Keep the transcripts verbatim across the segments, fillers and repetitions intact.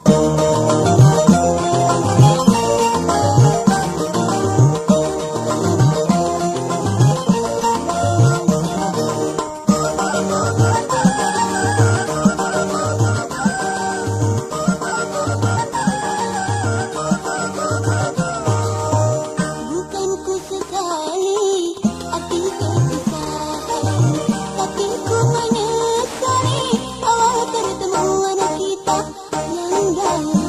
Pertemuan kita yang dalam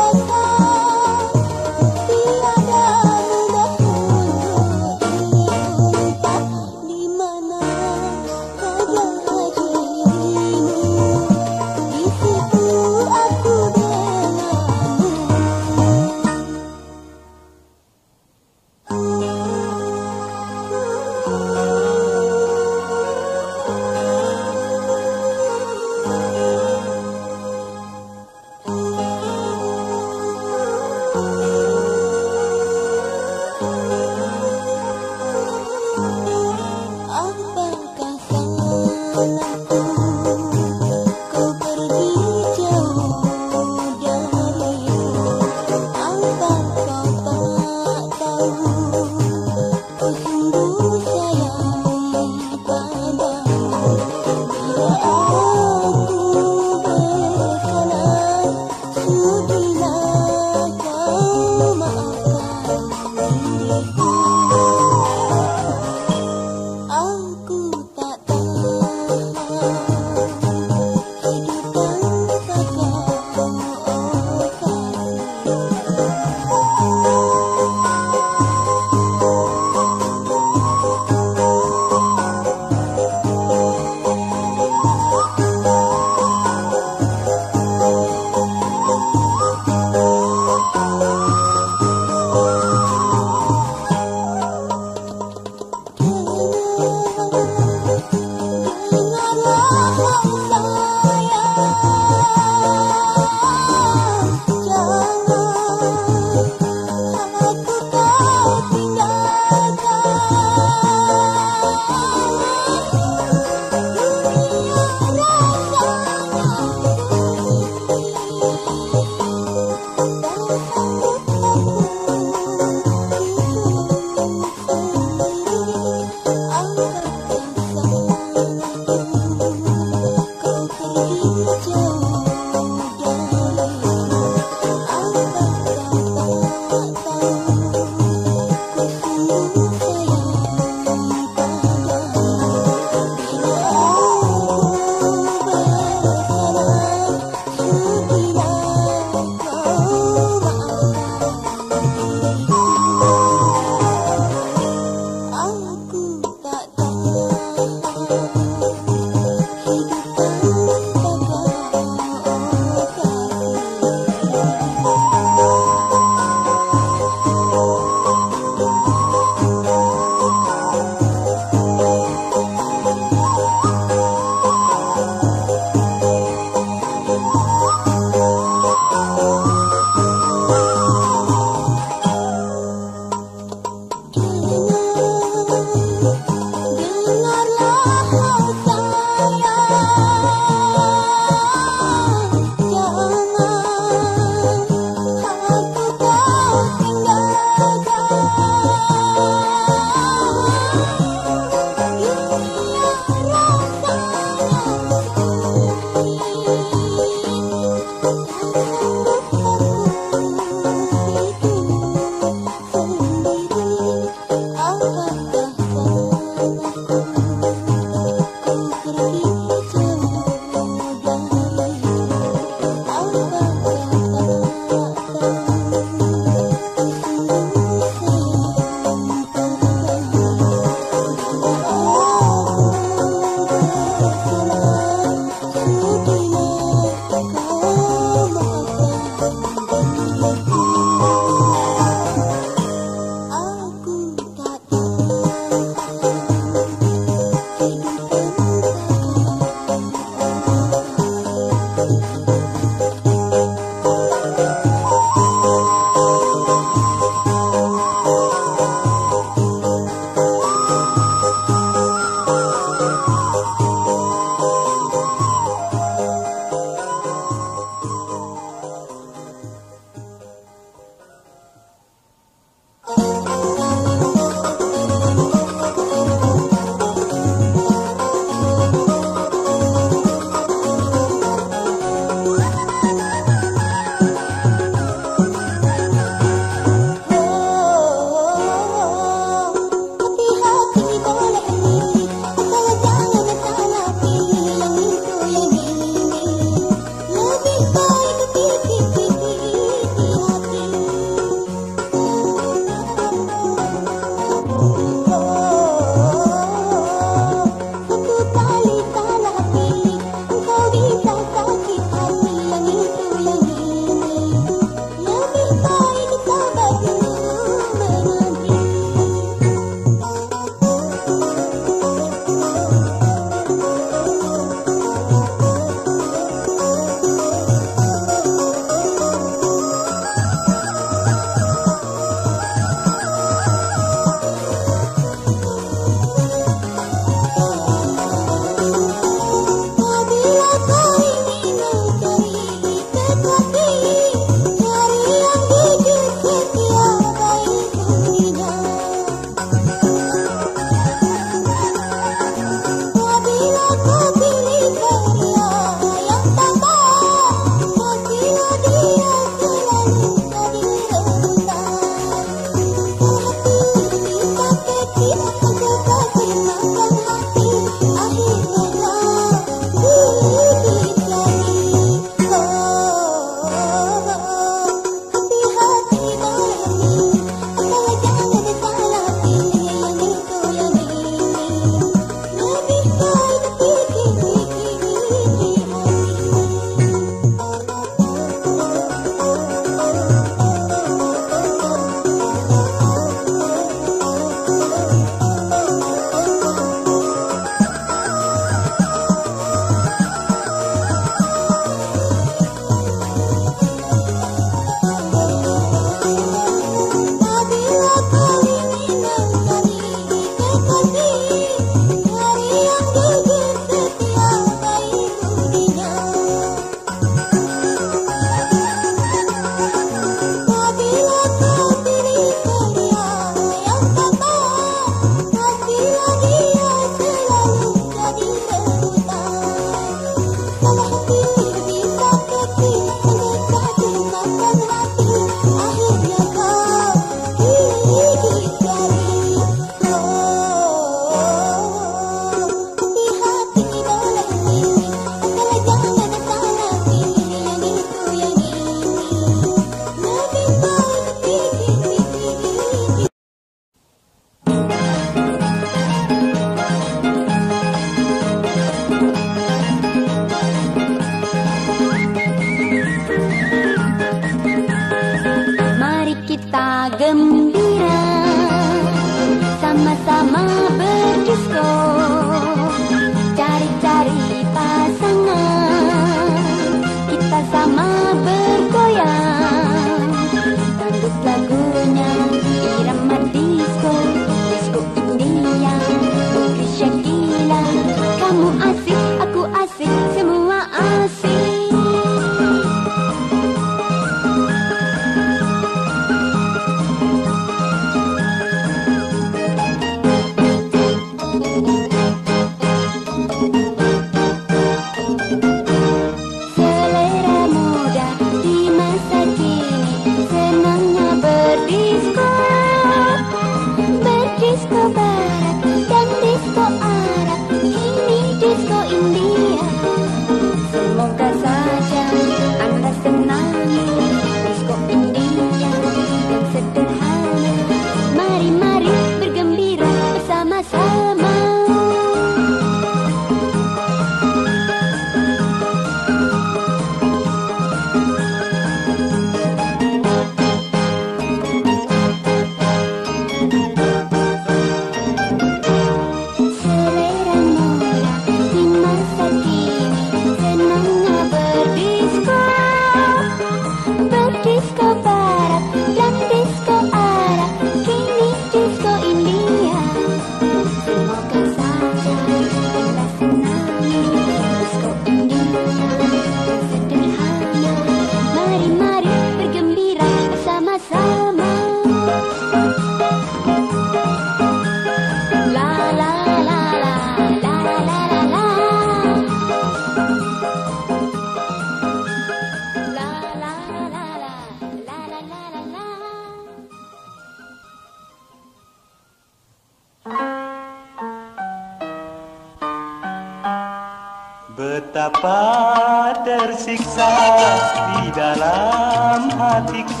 Betapa tersiksa di dalam hatiku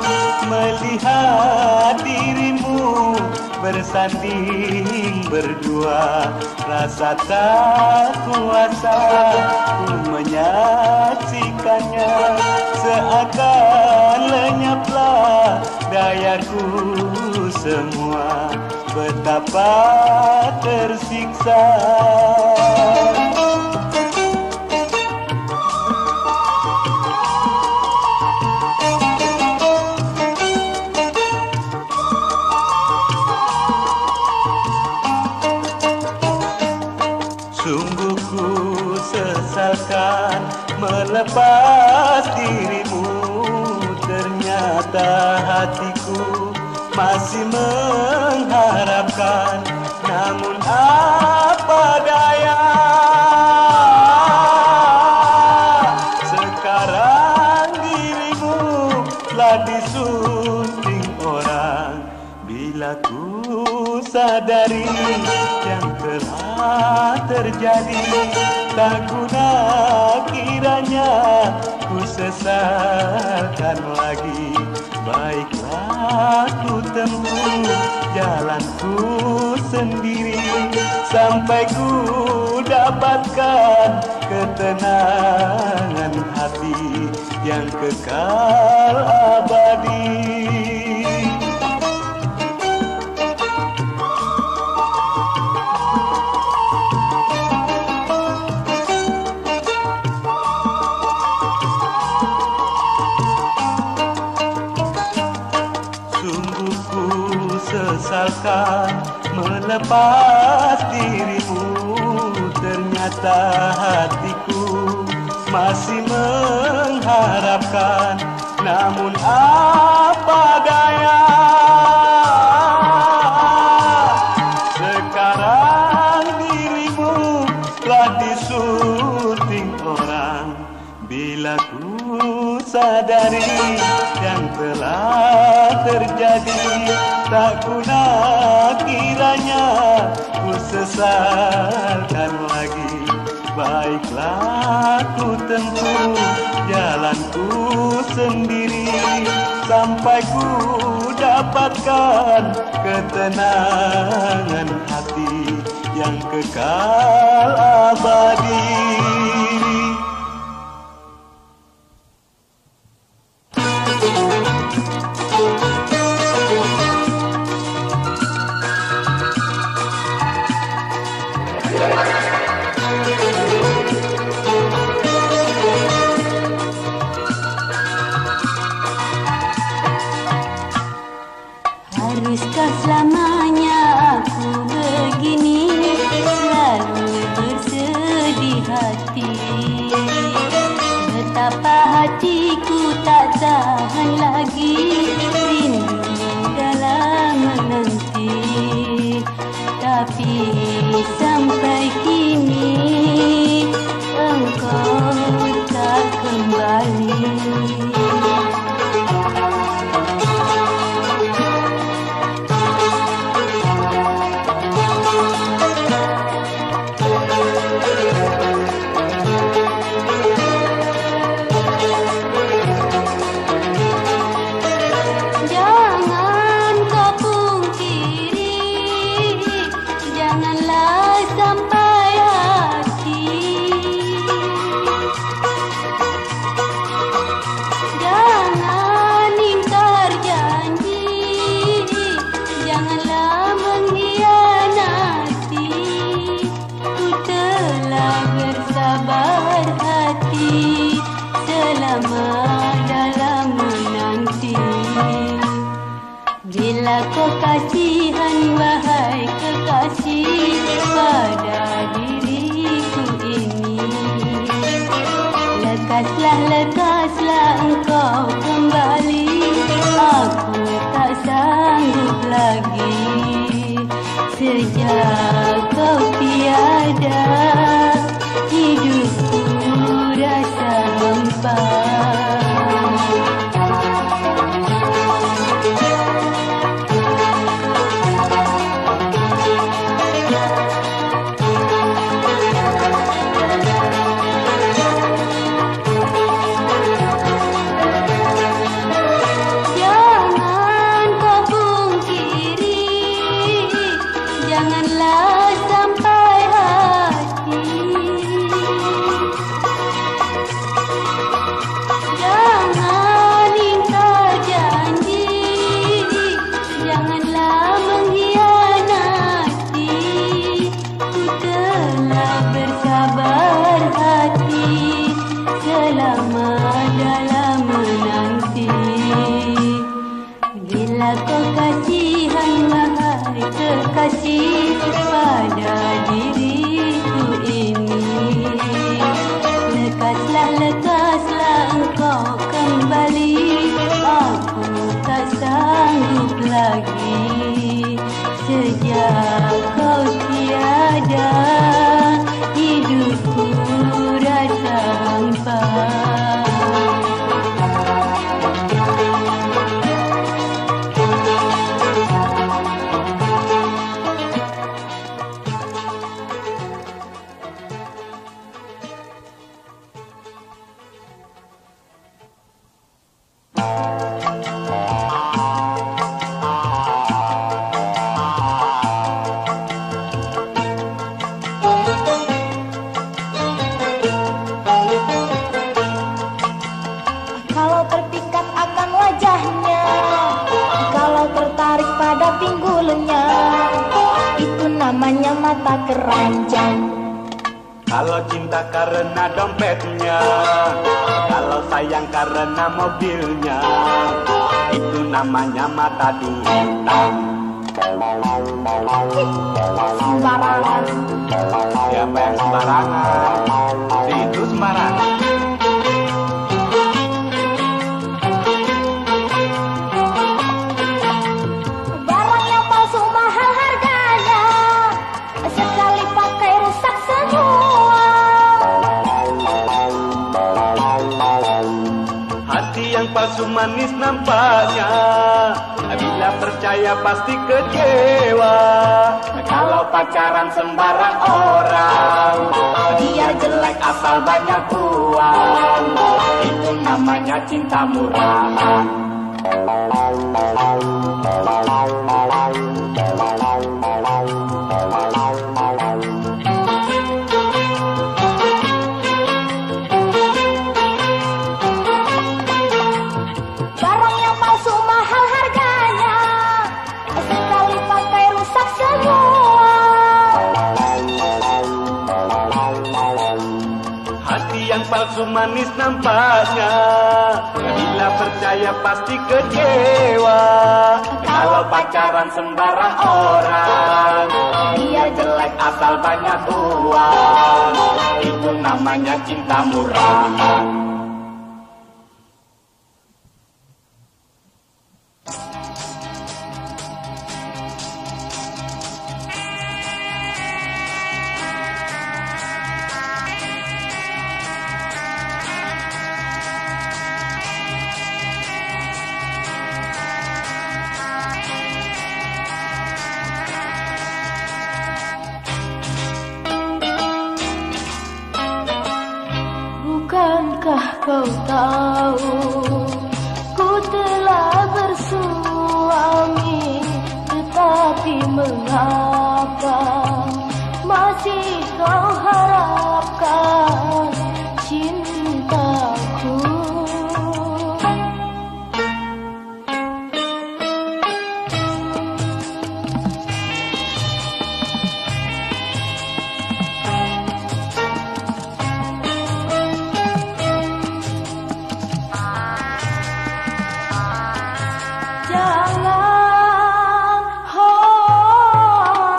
melihat dirimu bersanding berdua. Rasa tak kuasa ku menyaksikannya, seakan lenyaplah dayaku semua. Betapa tersiksa. Sungguh ku sesalkan melepas dirimu, ternyata hatiku masih mengharapkan. Namun apa daya, sekarang dirimu telah disunting orang. Bila ku sadari yang telah terjadi, tak guna kiranya ku sesalkan lagi. Baiklah ku tempuh jalanku sendiri, sampai ku dapatkan ketenangan hati yang kekal abadi. Sesalkan melepas dirimu, ternyata hatiku masih mengharapkan. Namun apa daya, sekarang dirimu telah disunting orang. Bila ku sadari yang telah terjadi, tak guna kiranya ku sesalkan lagi. Baiklah ku tempuh jalanku sendiri, sampai ku dapatkan ketenangan hati yang kekal abadi. Haruskah selamanya aku begini, selalu bersedih hati? Betapa hatiku tak tahan lagi, rindu dalam menanti. Tapi sampai kini engkau tak kembali. Bila kau kasihan wahai kekasih pada diriku ini, lekaslah lekaslah engkau kembali. Aku tak sanggup lagi sejak kau tiada, hidupku rasa hampa. Kasih pada diriku ini, lekaslah lekaslah engkau kembali, aku tak sanggup lagi. Sejak kau tiada, hidupku rasa hampa. Mata keranjang. Kalau cinta karena dompetnya, kalau sayang karena mobilnya, itu namanya mata duitan. Sembarangan. Siapa yang sembarangan? Itu sembarangan. Barang yang palsu mahal harganya, sekali pakai rusak semua. Hati yang palsu manis nampaknya, bila percaya pasti kecewa. Kalau pacaran sembarang orang, dia jelek asal banyak uang, itu namanya cinta murahan. Barang yang palsu mahal harganya, sekali pakai rusak semua. Hati yang palsu manis nampaknya, bila percaya pasti kecewa. Kalau pacaran sembarang orang, dia jelek asal banyak uang, itu namanya cinta murahan. Bukankah kau tahu, ku telah bersuami, tetapi mengapa masih kau harapkan cintaku? Jangan, oh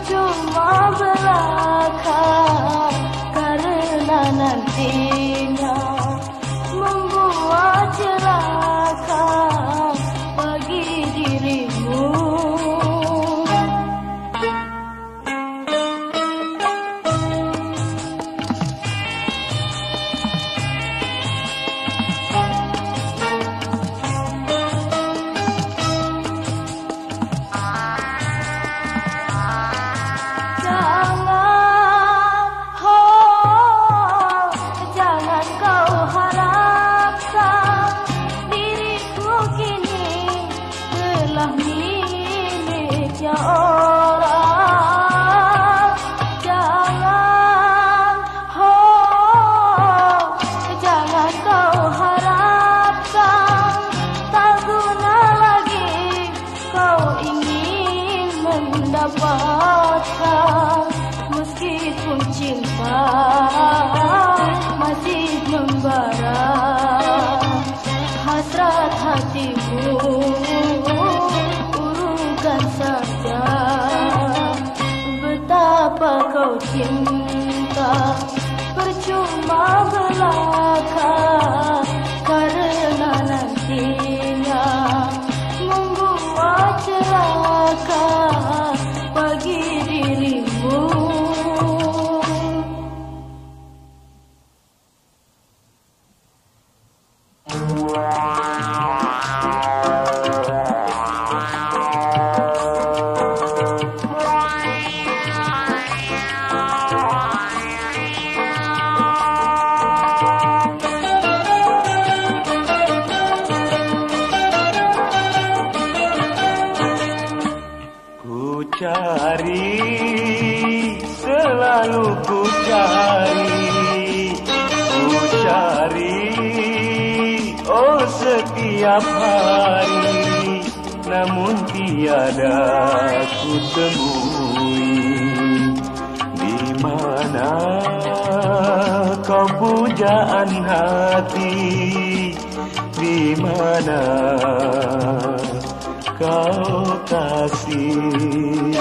percuma belaka karena nantinya membuat celaka bagi dirimu. Meskipun cinta masih membara, hasrat hatimu urungkan saja. Betapa kau cinta percuma belaka karena nantinya membuat celaka bagi dirimu. Ku cari, selalu ku cari, ku cari, oh setiap hari, namun tiada ku temui. Di mana kau pujaan hati, di mana kau kasih.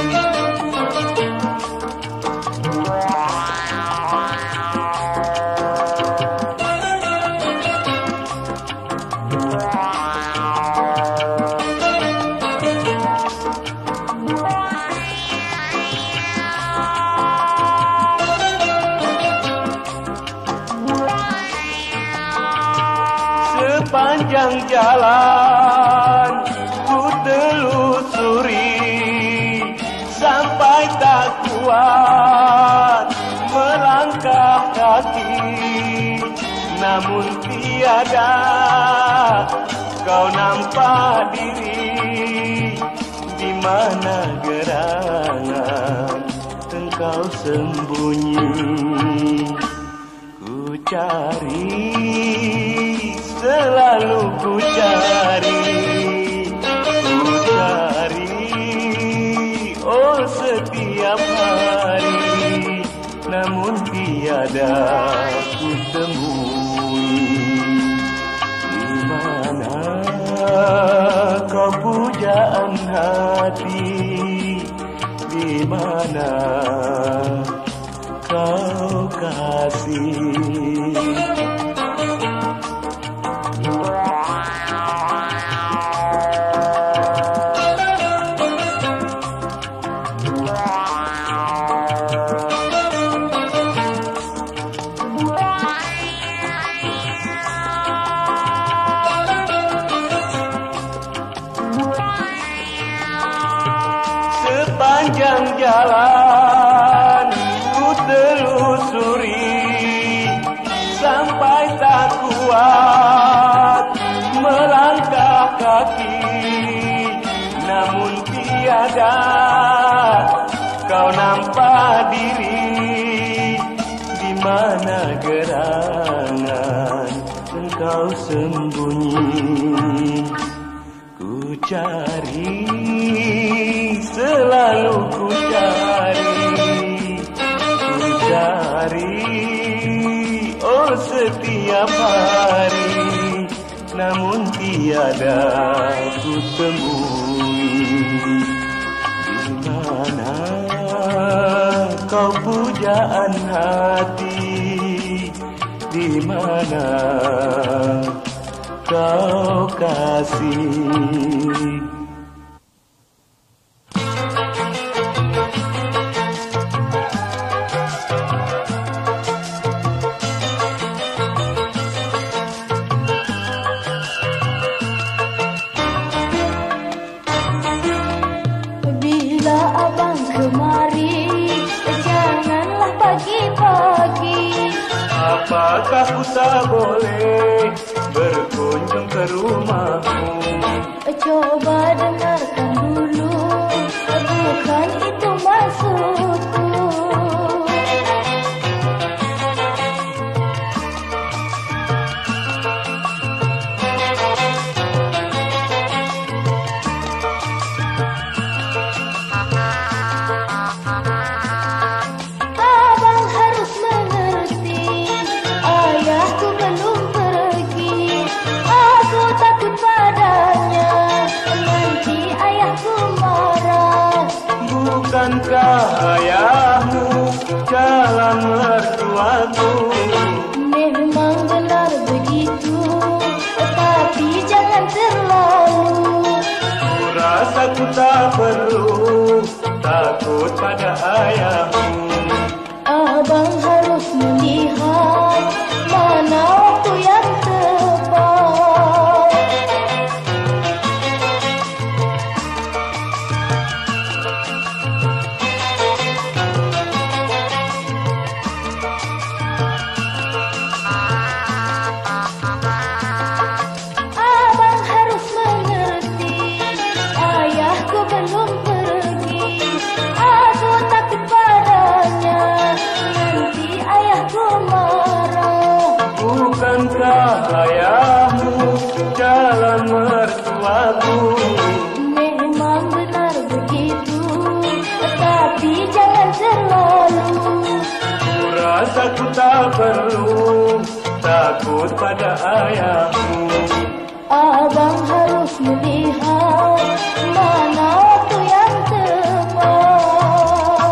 Sepanjang jalan ku telusuri, sampai tak kuat melangkah kaki, namun tiada kau nampak diri. Di mana gerangan engkau sembunyi? Ku cari, selalu ku cari, ku cari, oh setiap hari, namun tiada ku temui. Di mana kau pujaan hati, di mana kau kasih. Sepanjang jalan ku telusuri, sampai tak kuat melangkah kaki, namun tiada kau nampak diri. Di mana gerangan engkau sembunyi? Ku cari, selalu ku cari, ku cari, oh setiap hari, namun tiada ku temui. Di mana kau pujaan hati, di mana kau kasih. Bila abang kemari, janganlah pagi-pagi. Apakah ku tak boleh berkunjung ke rumahmu? Coba dengarkan dulu, bukan itu maksudku. Abang harus mengerti, ayahku belum pergi. Aku takut padanya, nanti ayahku marah. Bukankah ayahmu calon mertuaku? Memang benar begitu, tapi jangan terlalu. Ku rasa ku tak perlu takut pada ayahmu. Abang harus melihat mana waktu yang tepat. Abang harus mengerti, ayahku belum pergi. Aku takut padanya, nanti ayahku marah. Bukankah ayahmu calon mertuaku? Memang benar begitu, tapi jangan terlalu. Ku rasa ku tak perlu takut pada ayahmu. Abang harus melihat mana waktu yang tepat.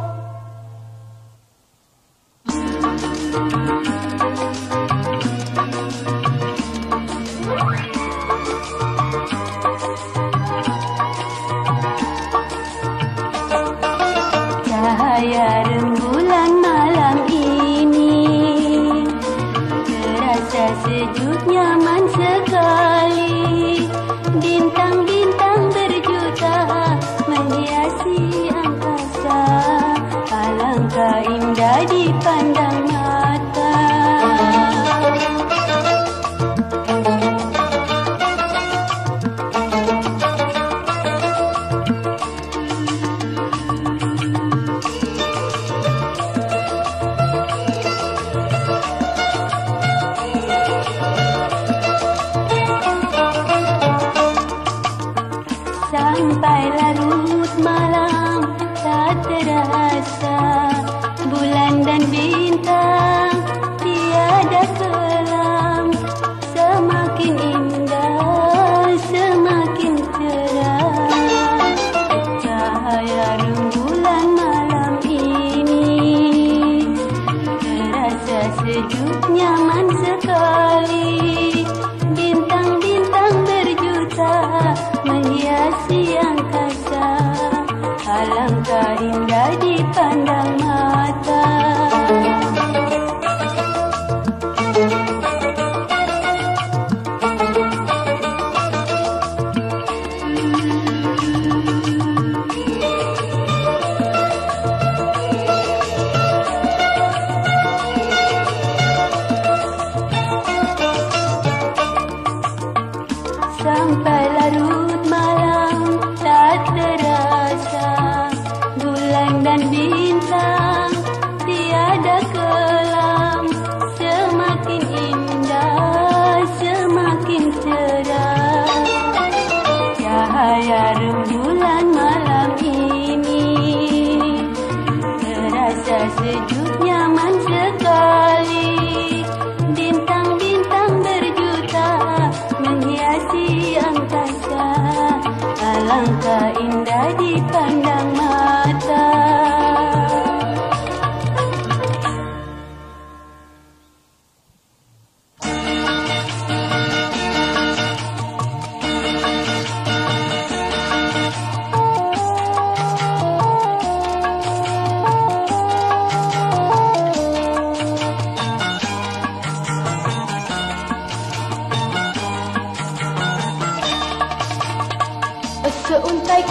Cahaya rembulan malam ini terasa sejuk nyaman sekali. Bintang-bintang berjuta menghiasi angkasa, alangkah indah dipandang mata. Sampai larut malam tak terasa, bulan dan bintang tiada kelam. Semakin indah, semakin cerah cahaya rembulan malam ini. Terasa sejuk nyaman sekali. Bintang-bintang berjuta menghiasi angkasa, alangkah indah dipandang mata. Sampai larut malam tak terasa, bulan dan bintang tiada kelam. Semakin indah, semakin cerah cahaya rembulan malam ini. Terasa sejuk nyaman sekali. Bintang-bintang berjuta menghiasi angkasa, alangkah indah dipandang mata.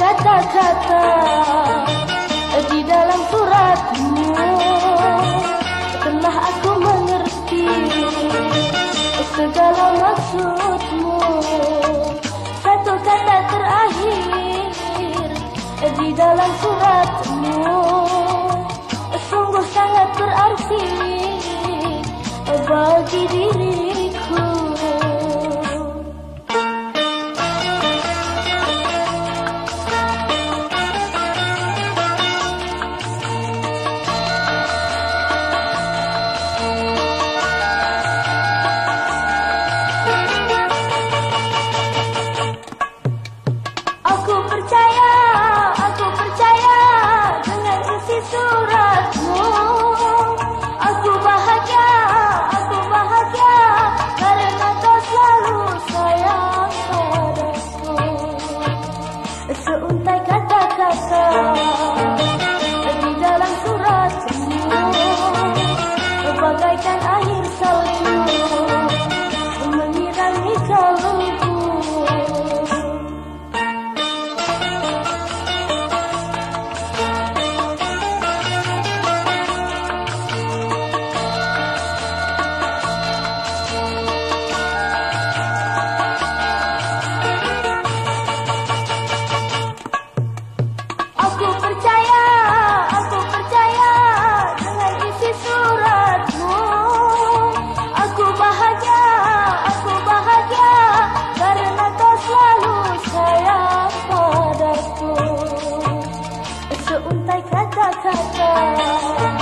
kata-kata di dalam suratmu, telah aku mengerti segala maksudmu. Satu kata terakhir di dalam suratmu sungguh sangat berarti bagi diriku. Aku percaya, aku percaya dengan isi suratmu. Aku bahagia, aku bahagia karena kau selalu sayang padaku. Seuntai kata-kata di dalam suratmu bagaikan air salju menyirangi kalbuku. Aku percaya, aku percaya dengan isi suratmu. Aku bahagia, aku bahagia karena kau selalu sayang padaku. Seuntai kata-kata